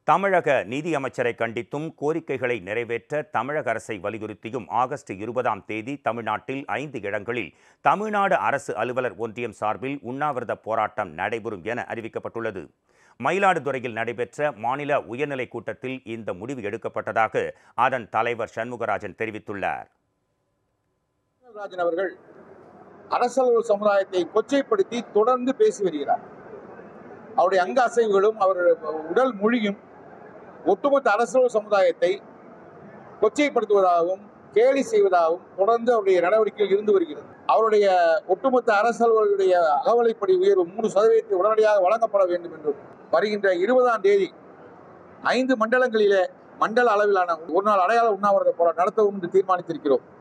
தமிழக நிதியமைச்சரை கண்டித்தும் கோரிக்கைகளை நிறைவேற்ற தமிழக அரசை வலியுறுத்தியும் ஆகஸ்ட் 20ஆம் தேதி தமிழ்நாட்டில் 5 இடங்களில் தமிழ்நாடு அரசு அலுவலர் ஒன்றியம் சார்பில் உண்ணாவிரத போராட்டம் நடைபெறும் என அறிவிக்கப்பட்டுள்ளது. மயிலாடுதுறையில் நடைபெற்ற மாநில உயர்நிலை கூட்டத்தில் இந்த முடிவு எடுக்கப்பட்டதாக அதன் தலைவர் சண்முகராஜன் தெரிவித்துள்ளார். அவர்கள் அரசு அலுவலர் சமுதாயத்தை கொச்சைப்படுத்தி தொடர்ந்து பேசி வருகிறார். அவருடைய அங்க அசைவுகளும் அவர் உடல் மொழியும் ஒட்டுமொத்த அரசியல் சமுதாயத்தை கொச்சைப்படுத்துவதாகவும் கேலி செய்வதாகவும் தொடர்ந்து அவருடைய நடவடிக்கையில் இருந்து வருகிறது. அவருடைய ஒட்டுமொத்த அரசியலுடைய அகவலைப்படி உயர்வு 3% உடனடியாக வழங்கப்பட வேண்டும் என்றும் வருகின்ற 20ஆம் தேதி 5 மண்டலங்களிலே மண்டல அளவிலான ஒரு நாள் அடையாள உண்ணாவிரத போராட்டம் நடத்தவும் என்று தீர்மானித்திருக்கிறோம்.